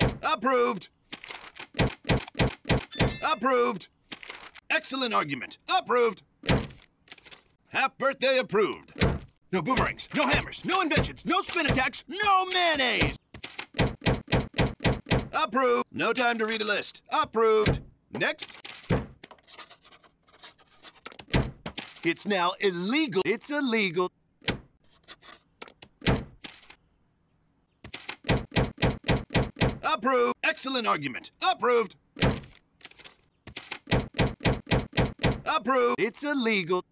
Approved. Approved. Excellent argument. Approved. Half birthday approved. No boomerangs, no hammers, no inventions, no spin attacks, no mayonnaise. Approved. No time to read a list. Approved. Next. It's now illegal. It's illegal. Approved. Excellent argument. Approved. Approved. It's illegal.